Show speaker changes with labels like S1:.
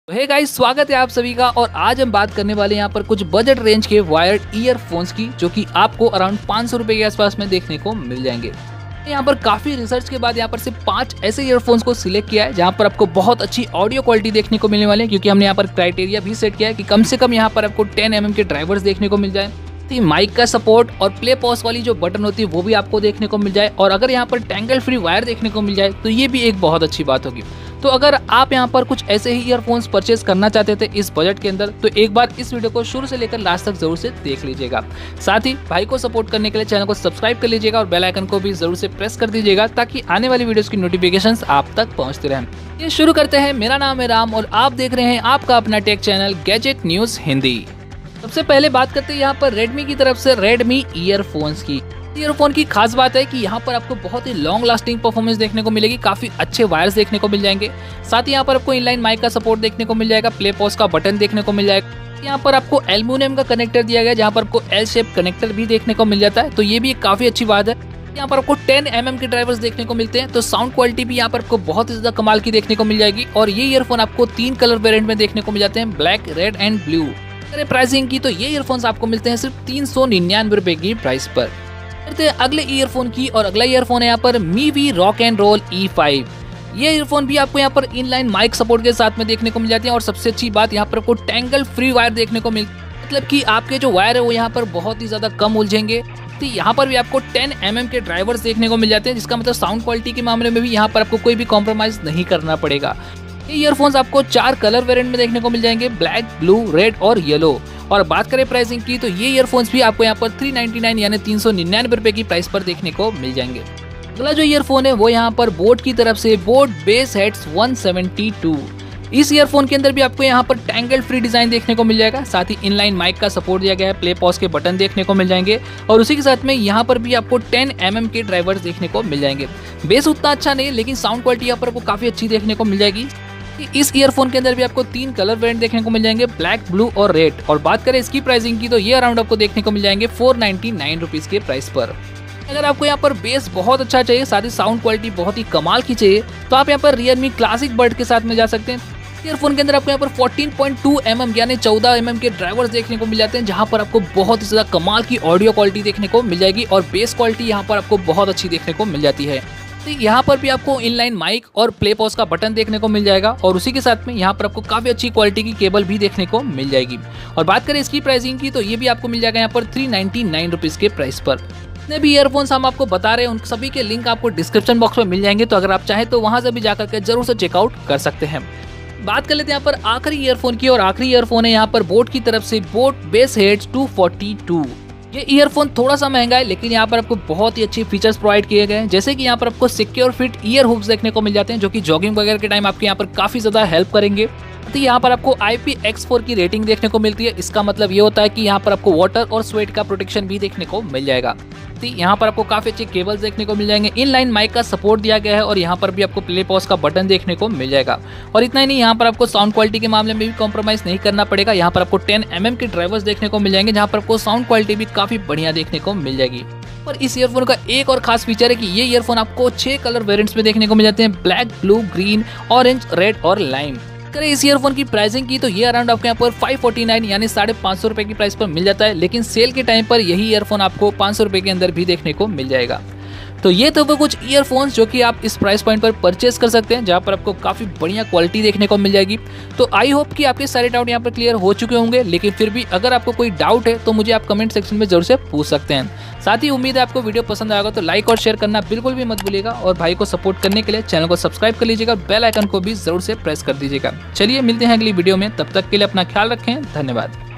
S1: Hey guys, स्वागत है आप सभी का। और आज हम बात करने वाले हैं यहाँ पर कुछ बजट रेंज के वायर्ड ईयरफोन्स की, जो कि आपको अराउंड 500 रुपए के आसपास में देखने को मिल जाएंगे। यहाँ पर काफी रिसर्च के बाद यहाँ पर सिर्फ 5 ऐसे ईयरफोन्स को सिलेक्ट किया है जहाँ पर आपको बहुत अच्छी ऑडियो क्वालिटी देखने को मिलने वाले हैं, क्योंकि हमने यहाँ पर क्राइटेरिया भी सेट किया है कि कम से कम यहाँ पर आपको 10 mm के ड्राइवर्स देखने को मिल जाए, माइक का सपोर्ट और प्ले पॉज वाली जो बटन होती है वो भी आपको देखने को मिल जाए, और अगर यहाँ पर टैंगल फ्री वायर देखने को मिल जाए तो ये भी एक बहुत अच्छी बात होगी। तो अगर आप यहाँ पर कुछ ऐसे ही ईयरफोन्स परचेस करना चाहते थे इस बजट के अंदर, तो एक बार इस वीडियो को शुरू से लेकर लास्ट तक जरूर से देख लीजिएगा। साथ ही भाई को सपोर्ट करने के लिए चैनल को सब्सक्राइब कर लीजिएगा और बेल आइकन को भी जरूर से प्रेस कर दीजिएगा, ताकि आने वाली वीडियोस की नोटिफिकेशंस आप तक पहुंचते रहें। ये शुरू करते हैं। मेरा नाम है राम और आप देख रहे हैं आपका अपना tech channel gadget news Hindi. सबसे पहले बात करते हैं यहाँ पर रेडमी की तरफ से रेडमी ईयरफोन्स की। ईयरफोन की खास बात है कि यहाँ पर आपको बहुत ही लॉन्ग लास्टिंग परफॉर्मेंस देखने को मिलेगी, काफी अच्छे वायर्स देखने को मिल जाएंगे। साथ ही यहाँ पर आपको इनलाइन माइक का सपोर्ट देखने को मिल जाएगा, प्ले पॉज का बटन देखने को मिल जाएगा। यहाँ पर आपको एल्यूमिनियम का कनेक्टर दिया गया है, जहाँ पर आपको एल शेप कनेक्टर भी देखने को मिल जाता है, तो ये भी एक काफी अच्छी बात है। यहाँ पर आपको 10 mm के ड्राइवर्स देखने को मिलते हैं, तो साउंड क्वालिटी भी यहाँ पर आपको बहुत ही ज्यादा कमाल की देखने को मिल जाएगी। और ये ईयरफोन आपको 3 कलर वेरिएंट में देखने को मिल जाते हैं, black, red and blue. Pricing की तो ये ईयरफोन्स आपको मिलते हैं सिर्फ 399 रुपए की प्राइस पर। करते हैं अगले ईयरफोन की, और अगला ईयरफोन है यहाँ पर Mivi rock and role E5। ये ईयरफोन भी आपको यहाँ पर इनलाइन माइक सपोर्ट के साथ में देखने को मिल जाती है, और सबसे अच्छी बात यहाँ पर आपको टैंगल फ्री वायर देखने को मिल, मतलब कि आपके जो वायर है वो यहाँ पर बहुत ही ज्यादा कम उलझेंगे। तो यहाँ पर भी आपको 10 mm के ड्राइवर्स देखने को मिल जाते हैं, जिसका मतलब साउंड क्वालिटी के मामले में भी यहाँ पर आपको कोई भी कॉम्प्रोमाइज नहीं करना पड़ेगा। ये ईयरफोन्स आपको 4 कलर वेरिएंट में देखने को मिल जाएंगे, ब्लैक, ब्लू, रेड और येलो। और बात करें प्राइसिंग की, तो ये ईयरफोन्स भी आपको यहाँ पर 399 यानी 399 रुपए की प्राइस पर देखने को मिल जाएंगे। अगला जो ईयरफोन है वो यहाँ पर बोट की तरफ से बोट बेस हेड्स 172। इस ईयरफोन के अंदर भी आपको यहाँ पर टैंगल फ्री डिजाइन देखने को मिल जाएगा। साथ ही इनलाइन माइक का सपोर्ट दिया गया है, प्ले पॉज के बटन देखने को मिल जाएंगे, और उसी के साथ में यहाँ पर भी आपको 10 mm के ड्राइवर्स देखने को मिल जाएंगे। बेस उतना अच्छा नहीं, लेकिन साउंड क्वालिटी यहाँ पर आपको काफी अच्छी देखने को मिल जाएगी। इस ईयरफोन के अंदर भी आपको 3 कलर वेरिएंट देखने को मिल जाएंगे, ब्लैक, ब्लू और रेड। और बात करें इसकी प्राइसिंग की, तो ये अराउंड आपको देखने को मिल जाएंगे 499 रुपीज के प्राइस पर। अगर आपको यहाँ पर बेस बहुत अच्छा चाहिए, साथ ही साउंड क्वालिटी बहुत ही कमाल की चाहिए, तो आप यहाँ पर रियलमी क्लासिक बड के साथ में जा सकते हैं। ईयरफोन के अंदर आपको यहाँ पर 14.2 mm यानी 14 mm के ड्राइवर्स देखने को मिल जाते हैं, जहाँ पर आपको बहुत ही ज्यादा कमाल की ऑडियो क्वालिटी देखने को मिल जाएगी, और बेस क्वालिटी यहाँ पर आपको बहुत अच्छी देखने को मिल जाती है। यहाँ पर भी आपको इनलाइन माइक और प्ले पॉज का बटन देखने को मिल जाएगा, और उसी के साथ में यहाँ पर आपको काफी अच्छी क्वालिटी की केबल भी देखने को मिल जाएगी। और बात करें इसकी प्राइसिंग की, तो ये भी आपको मिल जाएगा यहाँ पर 399 रुपीज के प्राइस पर। जितने भी ईयरफोन्स हम आपको बता रहे हैं उन सभी के लिंक आपको डिस्क्रिप्शन बॉक्स में मिल जाएंगे, तो अगर आप चाहें तो वहां से भी जाकर के जरूर से चेकआउट कर सकते हैं। बात कर लेते हैं यहाँ पर आखिरी ईयरफोन की, और आखिरी ईयरफोन है यहाँ पर बोट की तरफ से बोट बेस हेड्स 242। ये ईयरफोन थोड़ा सा महंगा है, लेकिन यहाँ पर आपको बहुत ही अच्छे फीचर्स प्रोवाइड किए गए हैं, जैसे कि यहाँ पर आपको सिक्योर फिट ईयर हुक्स देखने को मिल जाते हैं, जो कि जॉगिंग वगैरह के टाइम आपके यहाँ पर काफी ज्यादा हेल्प करेंगे। तो यहाँ पर आपको IPX4 की रेटिंग देखने को मिलती है। इसका मतलब ये होता है कि यहाँ पर आपको वाटर और स्वेट का प्रोटेक्शन भी देखने को मिल जाएगा। तो यहाँ पर आपको काफी अच्छे केबल्स देखने को मिल जाएंगे, इनलाइन माइक का सपोर्ट दिया गया है, और यहाँ पर भी आपको प्ले पॉज का बटन देखने को मिल जाएगा। और इतना ही नहीं, यहाँ पर आपको साउंड क्वालिटी के मामले में भी कॉम्प्रोमाइज नहीं करना पड़ेगा। यहाँ पर आपको 10 mm के ड्राइवर्स देखने को मिल जाएंगे, जहाँ पर आपको साउंड क्वालिटी भी काफी बढ़िया देखने को मिल जाएगी। और इस ईयरफोन का एक और खास फीचर है कि ये ईयरफोन आपको 6 कलर वेरिएंट्स में देखने को मिल जाते हैं, black, blue, green, orange, red और लाइम। करें इस ईयरफोन की प्राइसिंग की, तो ये अराउंड आपको यहाँ पर 549 यानी 550 रुपए की प्राइस पर मिल जाता है, लेकिन सेल के टाइम पर यही ईयरफोन आपको 500 रुपए के अंदर भी देखने को मिल जाएगा। तो ये तो वो कुछ ईयरफोन्स जो कि आप इस प्राइस पॉइंट पर परचेस कर सकते हैं, जहाँ पर आपको काफी बढ़िया क्वालिटी देखने को मिल जाएगी। तो आई होप कि आपके सारे डाउट यहाँ पर क्लियर हो चुके होंगे, लेकिन फिर भी अगर आपको कोई डाउट है तो मुझे आप कमेंट सेक्शन में जरूर से पूछ सकते हैं। साथ ही उम्मीद है आपको वीडियो पसंद आएगा, तो लाइक और शेयर करना बिल्कुल भी मत भूलिएगा, और भाई को सपोर्ट करने के लिए चैनल को सब्सक्राइब कर लीजिएगा, बेल आइकन को भी जरूर से प्रेस कर दीजिएगा। चलिए मिलते हैं अगली वीडियो में, तब तक के लिए अपना ख्याल रखें। धन्यवाद।